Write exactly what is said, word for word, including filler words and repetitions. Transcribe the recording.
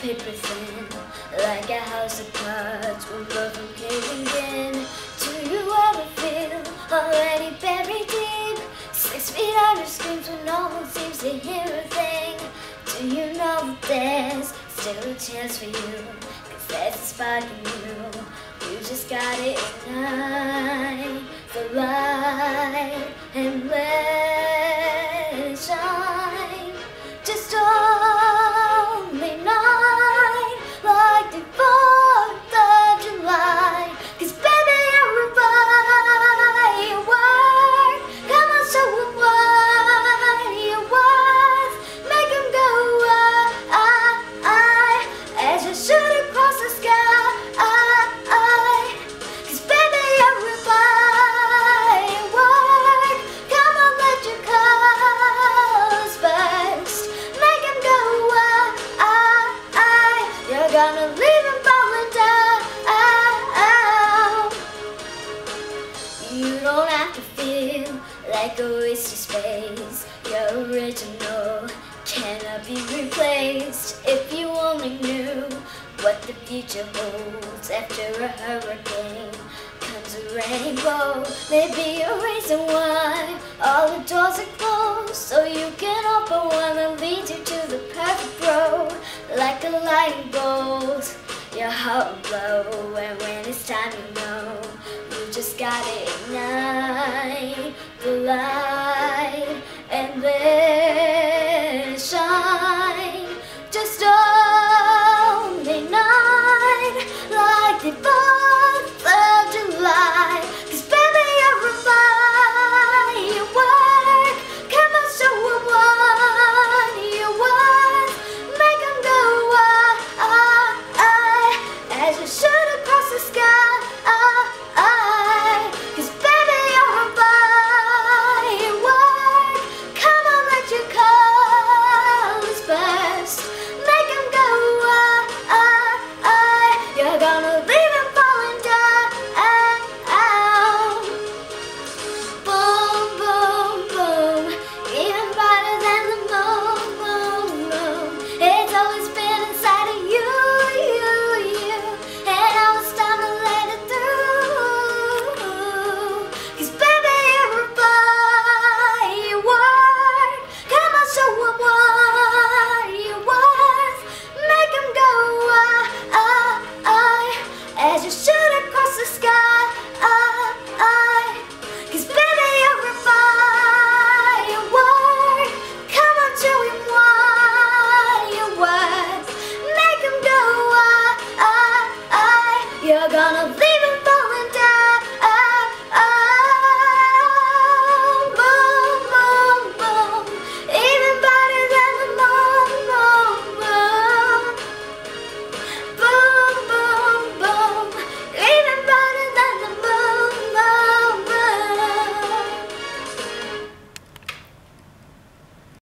paper thin, like a house of cards with love from caving in. Do you ever feel already buried deep, six feet under screams when no one seems to hear a thing? Do you know that there's still a chance for you, cause there's a spark in you? You just gotta ignite the light and let it shine. Just hold me night like the fourth of July. Cause baby, you're a firework. Come on, show 'em what you're worth. Make 'em go ah, ah, ah, as you shoot across the sky. Cause baby, you're a firework. Come on, let your colors burst. Make 'em go ah, ah, ah. You're gonna leave 'em falling down. You don't have to feel like a waste of space. Your original cannot be replaced. If you only knew what the future holds after a hurricane comes a rainbow. Maybe a reason why all the doors are closed, so you can open one that leads you to the perfect road. Like a lightning bolt, your heart will blow, and when it's time, you know you just gotta ignite the light and let it shine.